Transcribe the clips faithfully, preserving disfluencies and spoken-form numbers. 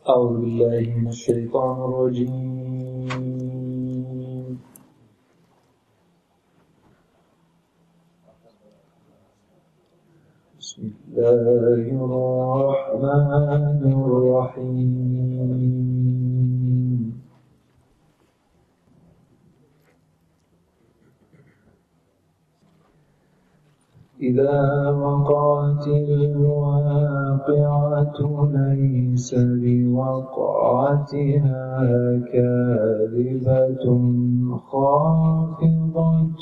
أعوذ بالله من الشيطان الرجيم. بسم الله الرحمن الرحيم. إذا وقعت الواقعة ليس لوقعتها كاذبة خافضة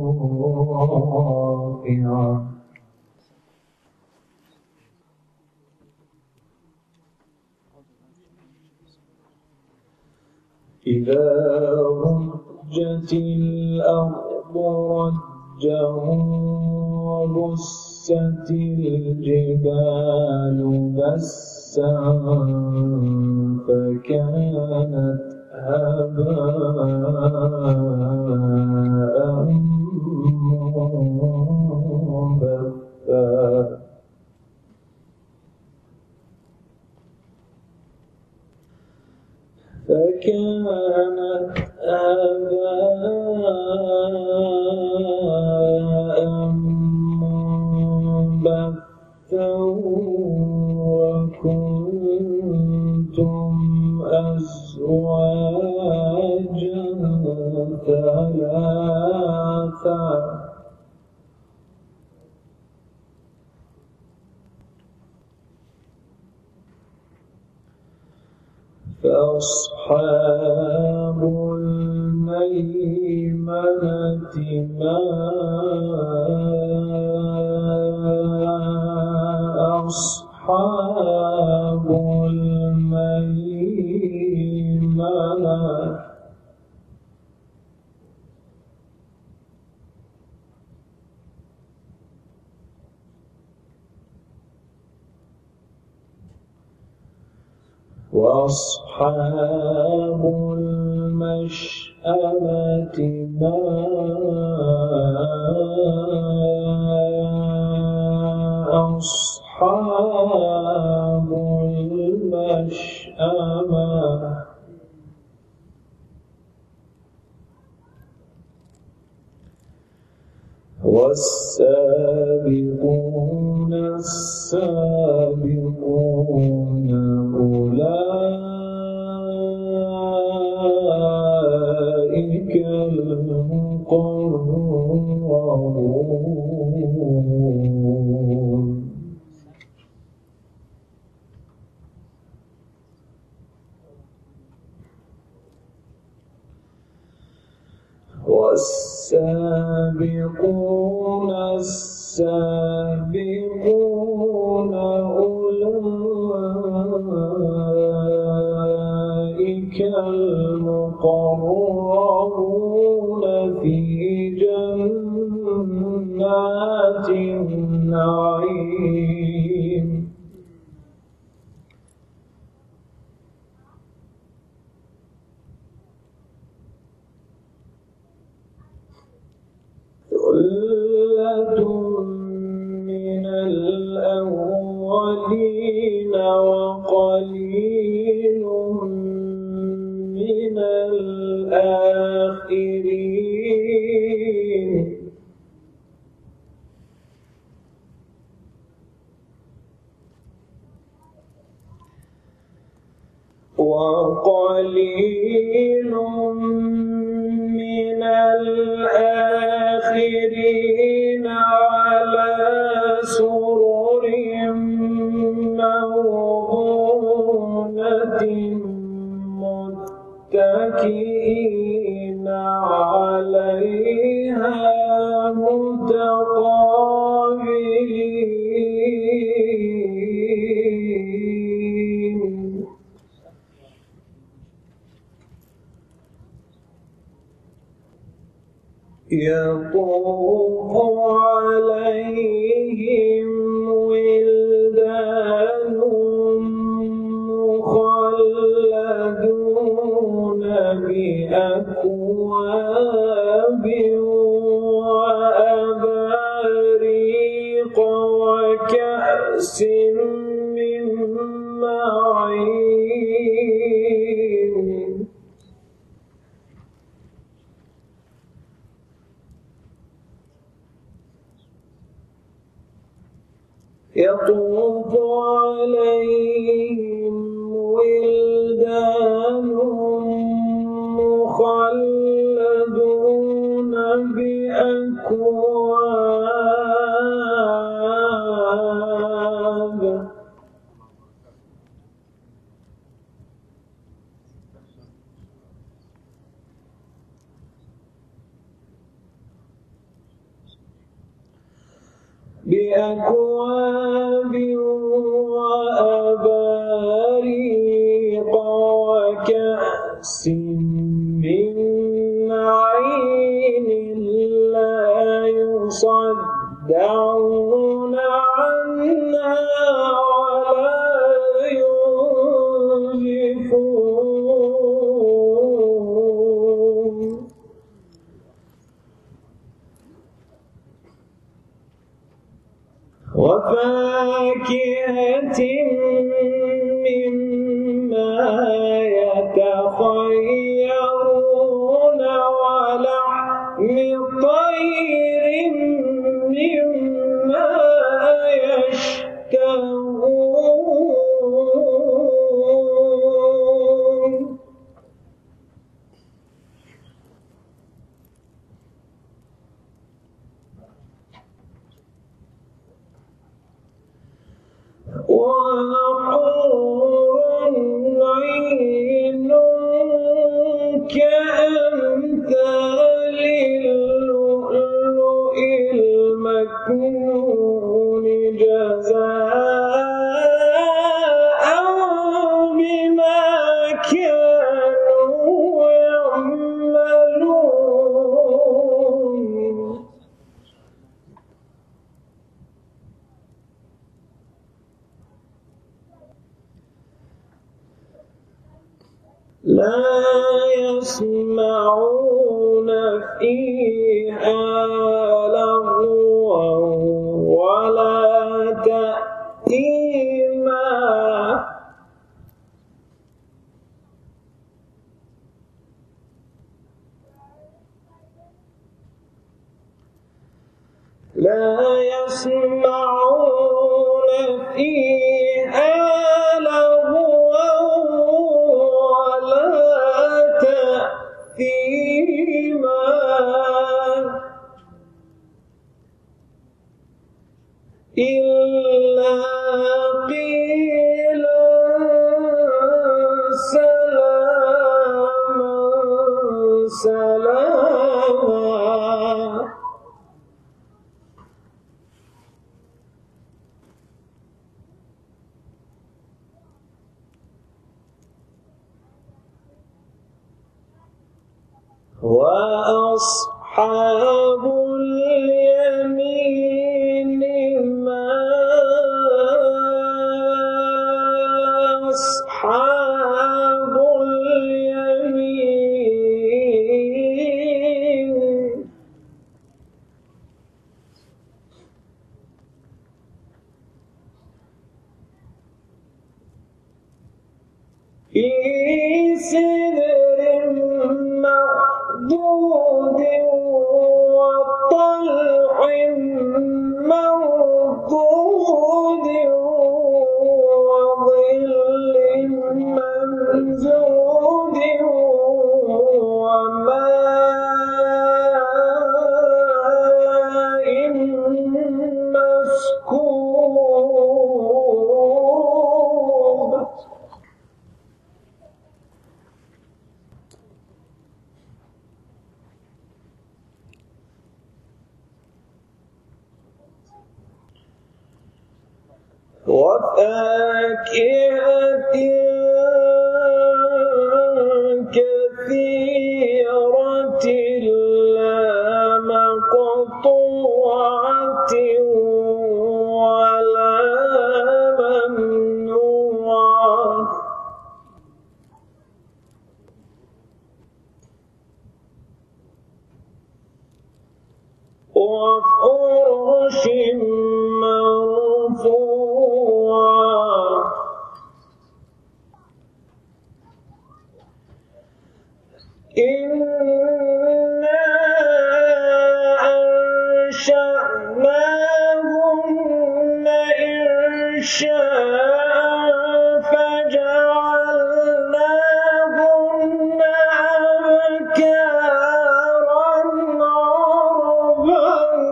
رافعة إذا رجت الأرض رجا وبست الجبال بسا فكانت هباء منبثا فكانت هباء منبثا وكنتم أزواجا ثلاثا فأصحاب الميمنة ما أصحاب الميمنة وأصحاب المشأمة ما أصحاب المشأمة والسابقون السابقون أولئك المقربون والسابقون السابقون أولئك المقربون في جنات النعيم ثلة من الأولين وقليل من الآخرين وقليل من الآخرين على سرر موضونة متكئين عليها متقابلين يطوف عليهم ولدان مخلدون بأكواب وأباريق وكأس من أجمعين يطوف عليهم ولدان مخلدون بأكواب بأكواب وأباريق وكأس من معين لا يصدعون عنها ولا ينزفون وفاكهة مما يتخيرون ولحم طير مما يشتهون وحور عين كأمثال اللؤلؤ المكنون جزاء بما كانوا يعملون لا يسمعون فيها لغوا ولا تأثيما لا يسمعون فيها لغوا ولا تأثيما إلا قيلا سلاما سلاما وأصحاب اليمين ما أصحاب اليمين في سدر مخضود وطلح منضود وظل ممدود وماء مسكوب وفاكهة كثيرة لا مقطوعة ولا ممنوعة وفرش مرفوعة شاء فجعلناهن أبكارا عربا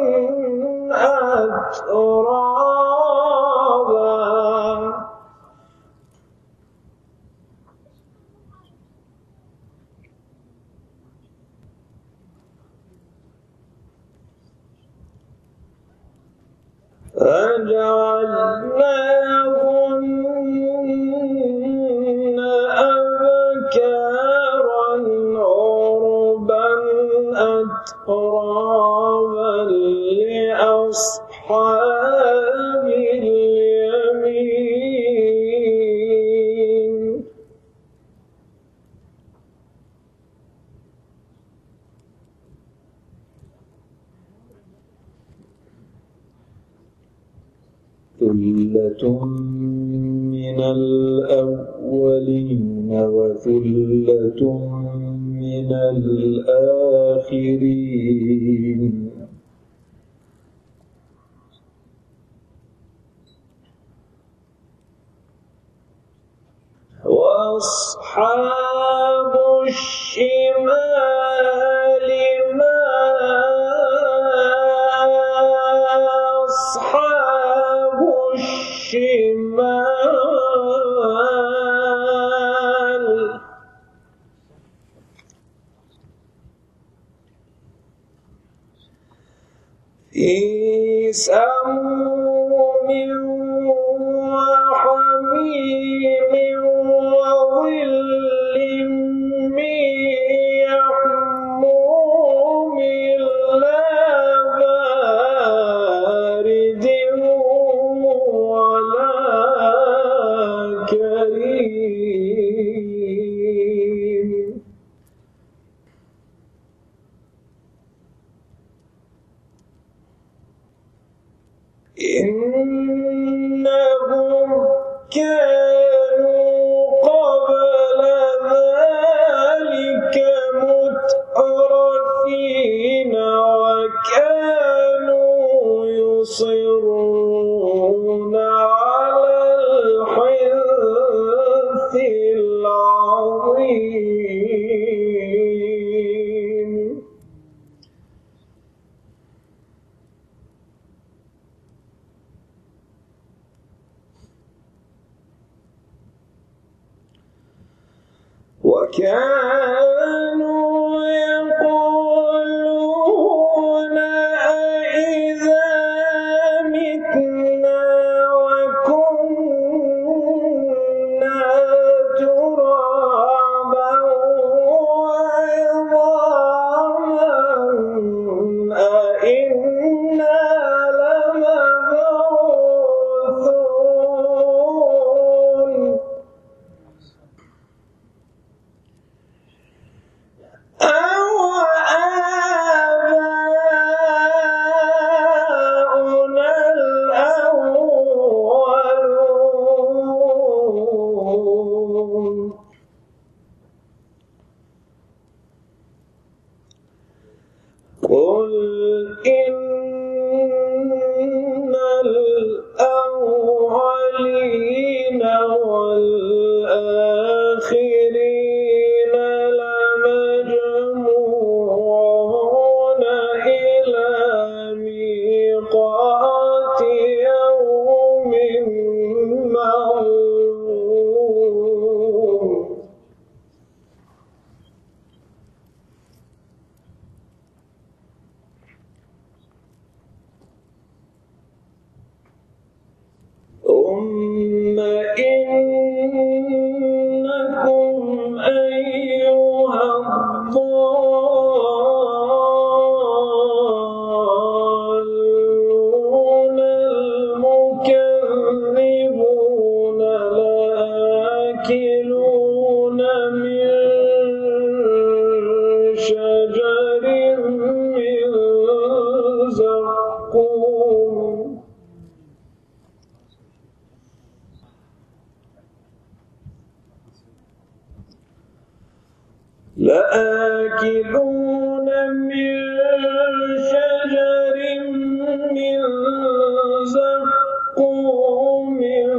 أترابا فجعلناهن أبكارا عربا أترابا لأصحاب اليمين ثلة من الأولين وثلة من الآخرين وأصحاب الشمال ما أصحاب الشمال في سموم وحميم وظل من يحموم لا بارد ولا كريم إنهم كانوا قبل ذلك مترفين وكانوا يصرون على الحنث العظيم وكانوا يقولون أإذا متنا وكنا ترابا وعظاما أإنا لمبعوثون أو آباؤنا الأولون قل إن الأولين والآخرين لمجموعون إلى ميقات يوم معلوم ثم إنكم أيها الضالون المكذبون لآكلون من شجر من زقوم لآكلون من شجر من زقوم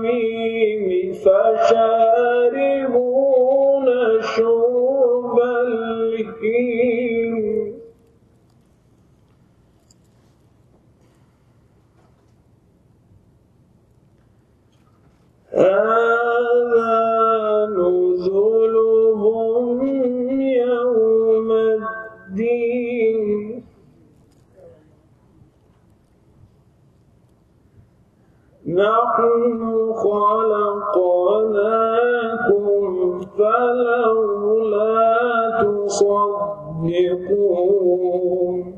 الحميم فشاربون شرب الهيم هذا نزلهم يوم الدين نحن خلقناكم فلولا تصدقون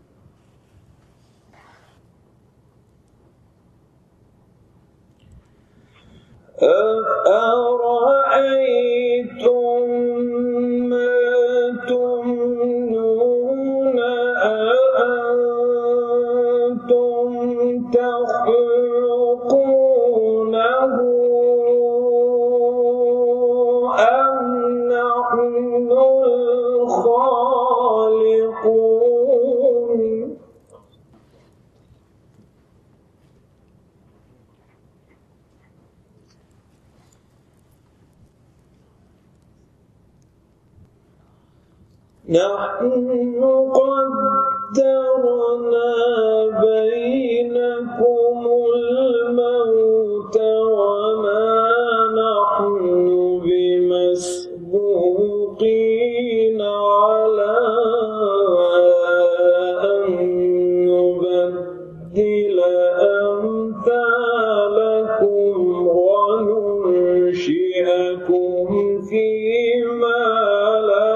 أفأرأيتم ما تمنون أأنتم تخلقونه أم نحن الخالقون نحن قدرنا بينكم الموت وما نحن بمسبوقين على أن نبدل أمثالكم وننشئكم فيما لا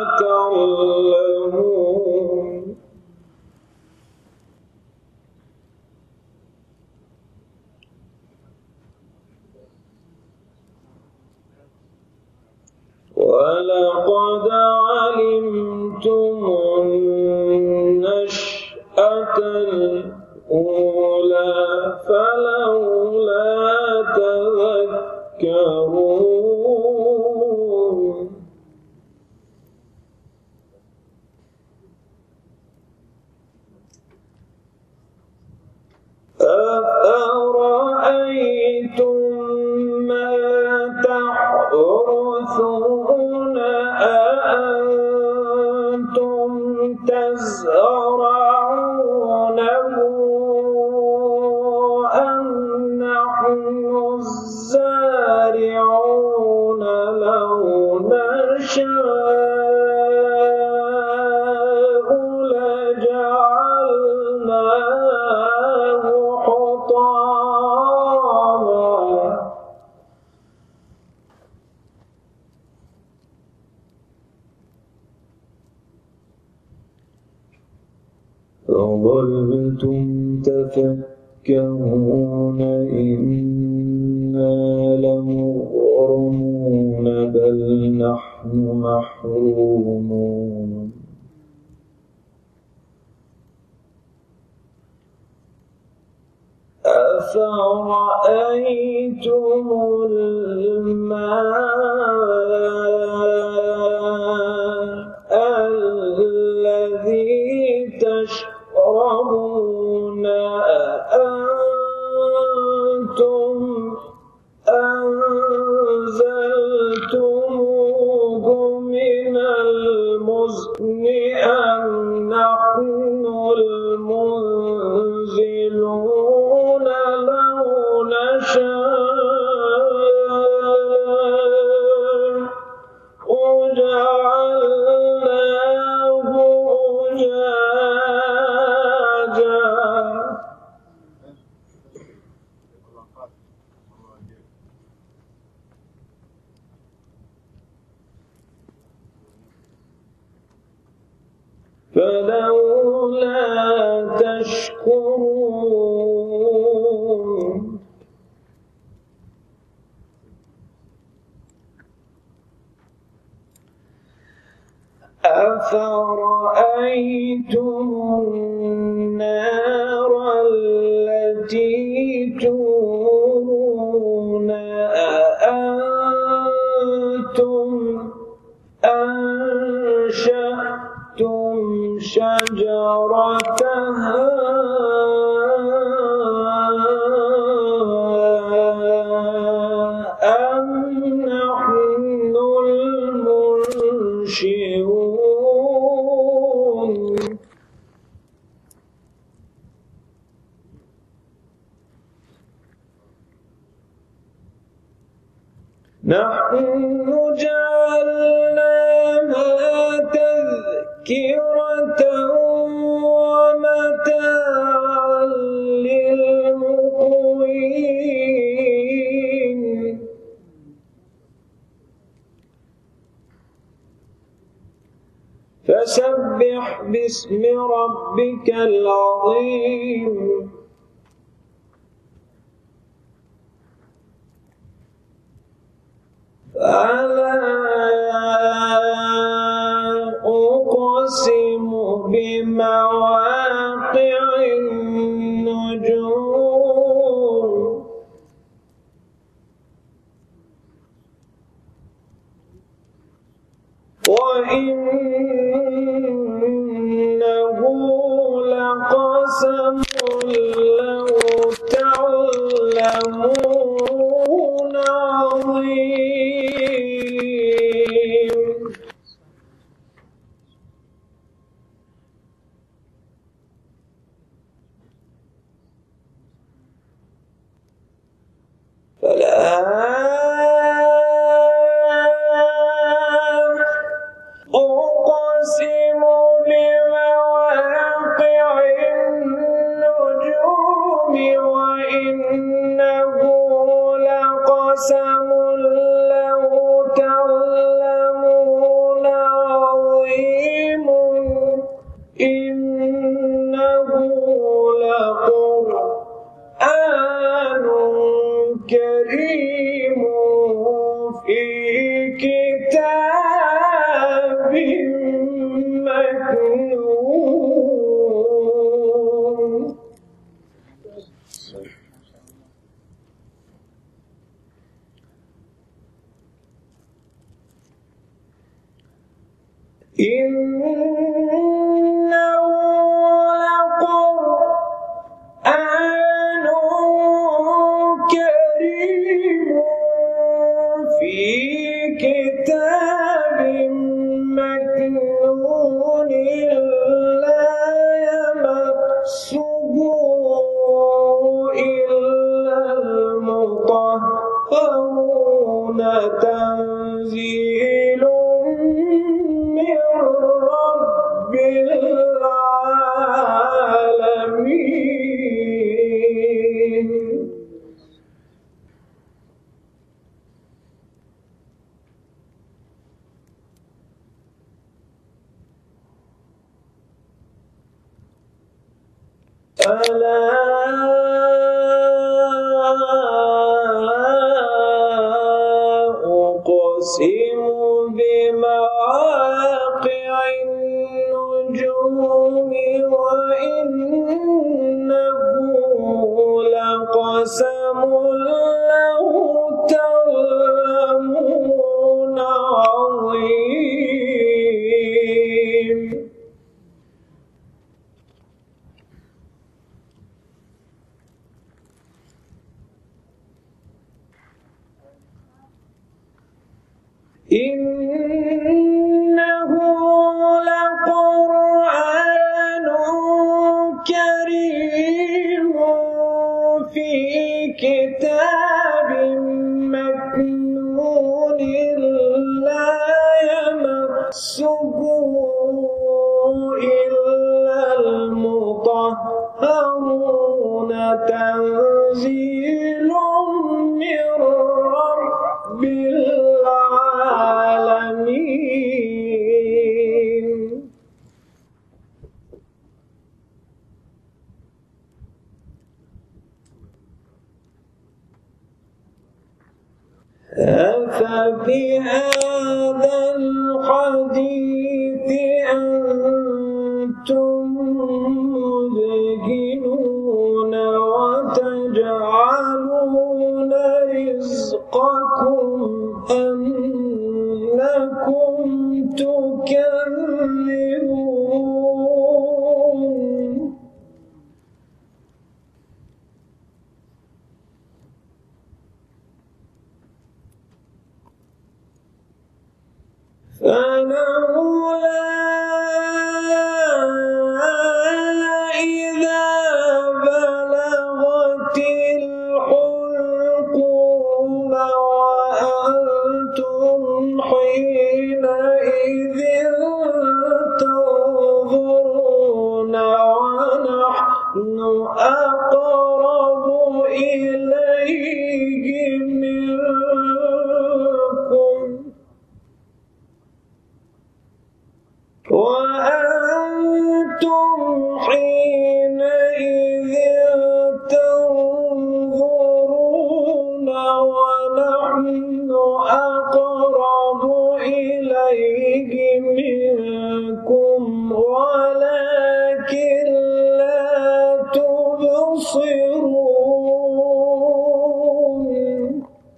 تعلمون ولقد علمتم النشأة الأولى فلولا تذكرون أفأرأيتم ما تحرثون أأنتم تزرعونه أم نحن الزارعون لو نشاء لجعلناه حطاما فظلتم تفكرون إنا لمغرمون بل نحن محرومون أفرأيتم الماء الذي تشربون أأنتم أنزلتموه من المزن أم نحن المنزلون لو نشاء وجعلناه أجاجا فلولا تشكرون أفرأيتم النار التي تورون أأنتم أنشأتم شجرتها نحن جعلناها تذكرة ومتاعا للمقوين فسبح باسم ربك العظيم فلا أقسم بمواقع النجوم وإنه لقسم لو تعلمون عظيم فلا أقسم بمواقع النجوم وإنه لقسم لو تعلمون عظيم إنه لقرآن كريم في كتاب مكنون إنه لقرآن كريم في كتاب مكنون لا يمسه إلا المطهرون تنزيل من رب العالمين ألا أقسم بمواقع النجوم وإنه لقسم لو تعلمون عظيم إنه لقرآن كريم في كتاب مكنون لا يمسه إلا المطهرون تنزيل من رب العالمين أفبهذا الحديث أنتم مدهنون وتجعلون رزقكم أنكم تكذبون فلولا إذا بلغت الحلقوم وأنتم ونحن أقرب إليه منكم ولكن لا تبصرون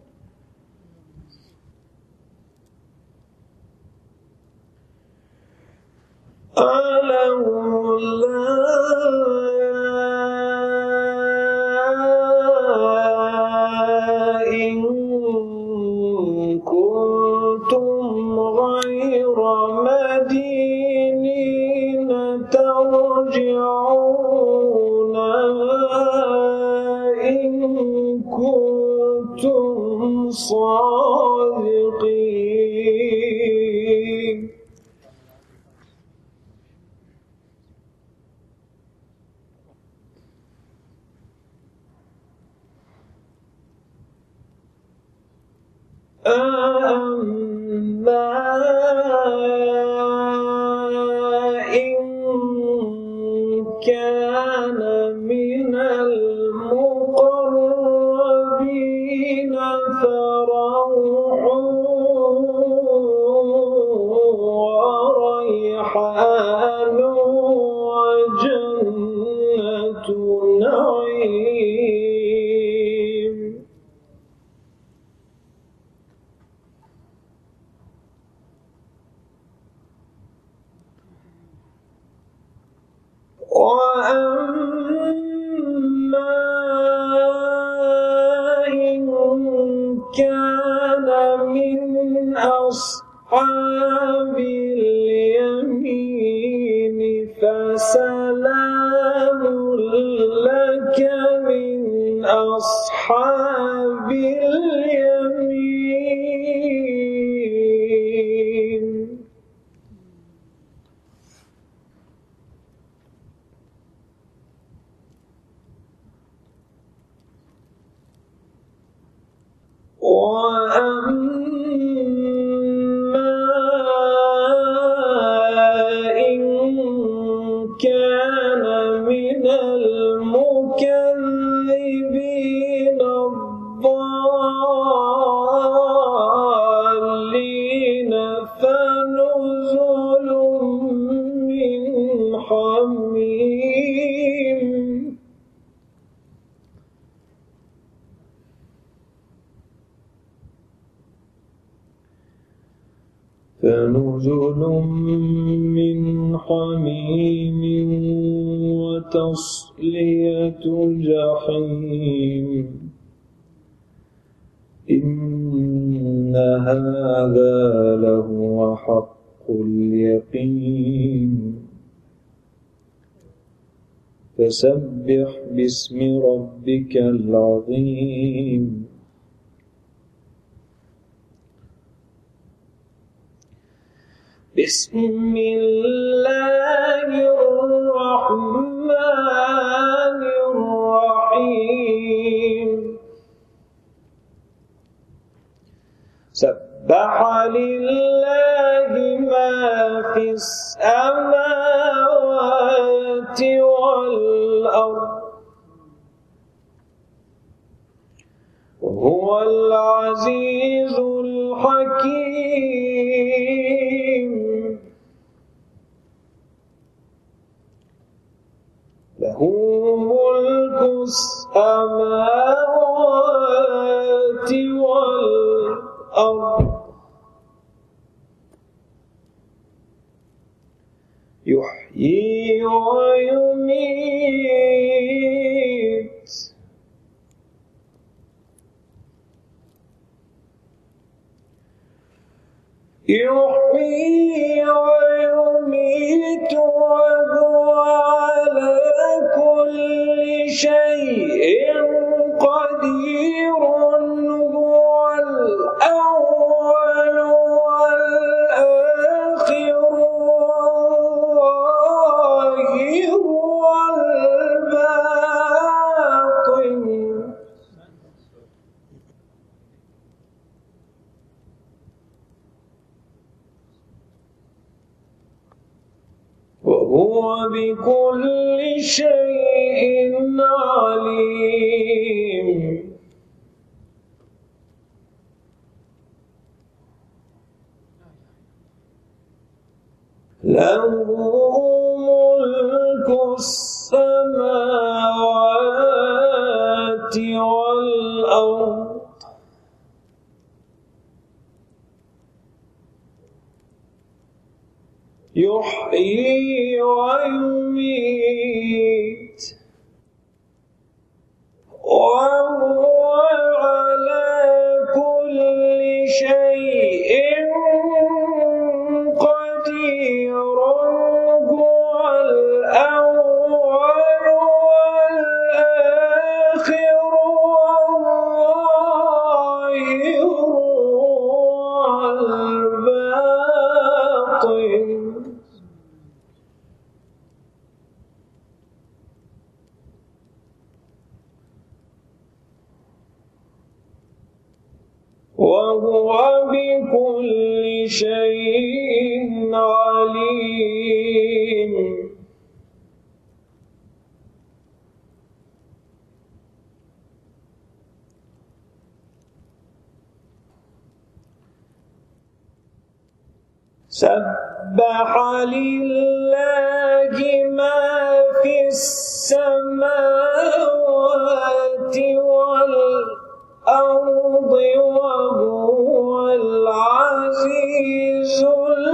ألولا إن كنتم غير مدينين ترجعونها إن كنتم صادقين أما إن كان من المقربين فروح وريحان وجنة نعيم وأما إن كان من أصحاب اليمين فسلام لك من أصحاب اليمين وأما إن كان من المكذبين الضالين فنزل من حميم فنزل من حميم وتصلية جحيم إن هذا لهو حق اليقين فسبح باسم ربك العظيم بسم الله الرحمن الرحيم سبح لله ما في السماوات والأرض وهو العزيز الحكيم له ملك السماوات والأرض يحيي ويميت يحيي ويميت وهو على كل شيء قدير هو الأول والآخر والظاهر والباطن وهو بكل شيء عليم له ملك السماوات والأرض يحيي ويميت وهو على كل شيء قدير هو الأول والآخر والظاهر والباطن وهو بكل شيء عليم سبح لله ما في السماوات والأرض وهو العزيز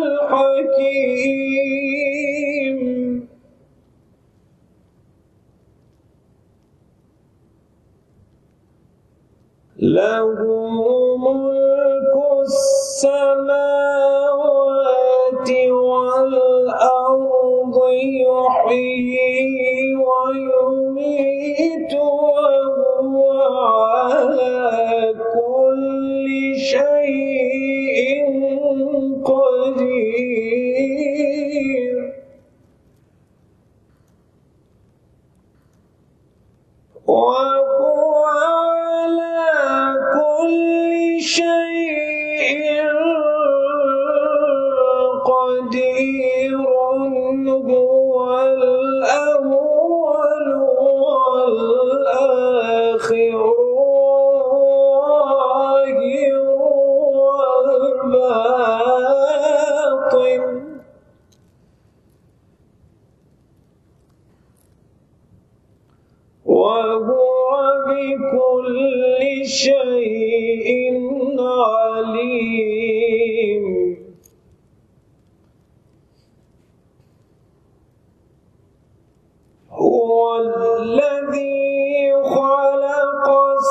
الحكيم له ملك السماوات والأرض يحيي ويميت وهو على كل شيء قدير وهو على كل شيء قدير هو الأول والآخر والظاهر والباطن وهو بكل شيء عليم هو الذي خلق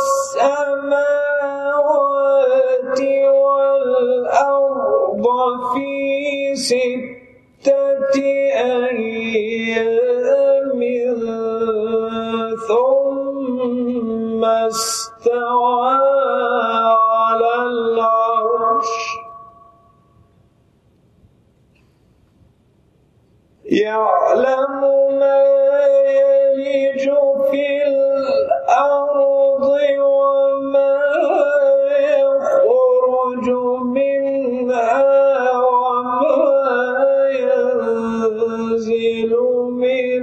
السماوات والأرض في ستة أيام ثم استوى على العرش يعلم ما يلج في الأرض وما يخرج منها وما ينزل من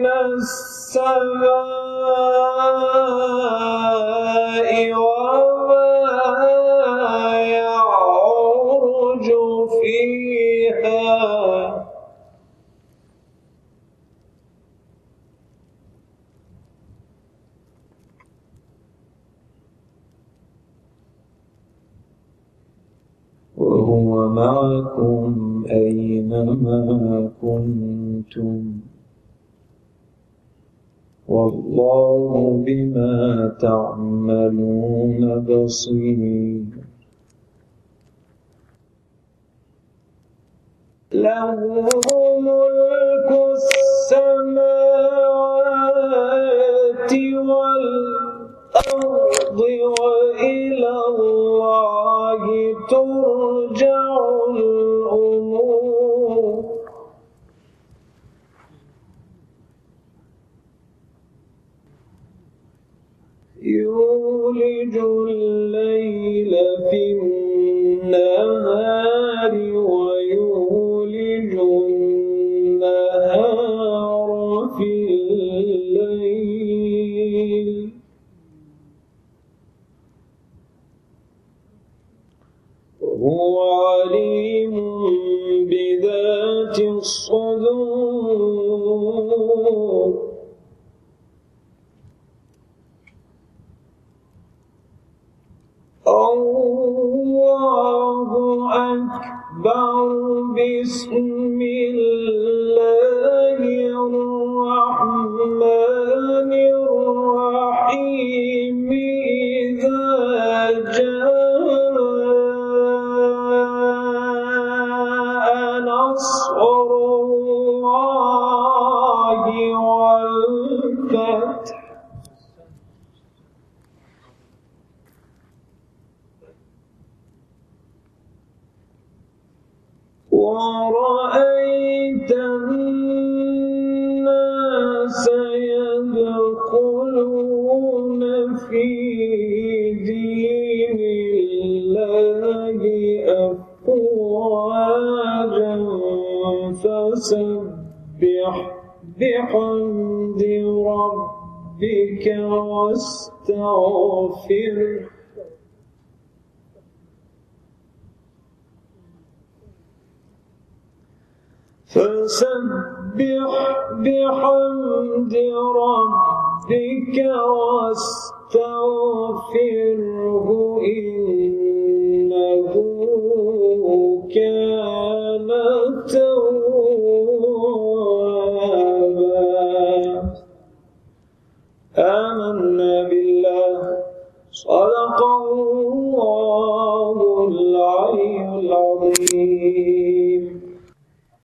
السماء وما يعرج فيها وهو معكم أينما كنتم والله بما تعملون بصير له ملك السماوات والأرض وإلى الله ترجع الأمور يولج الليل في النهار ويولج النهار في الليل وهو عليم بذات ذات الصدور الله أكبر بسم الله الرحمن الرحيم إذا جاء نصر الله والفتح ورأيت الناس يدخلون في دين الله أفواجا فسبح بحمد ربك واستغفره فسبح بحمد ربك واستغفره إنه كان توابا. آمنا بالله صدق الله العلي العظيم.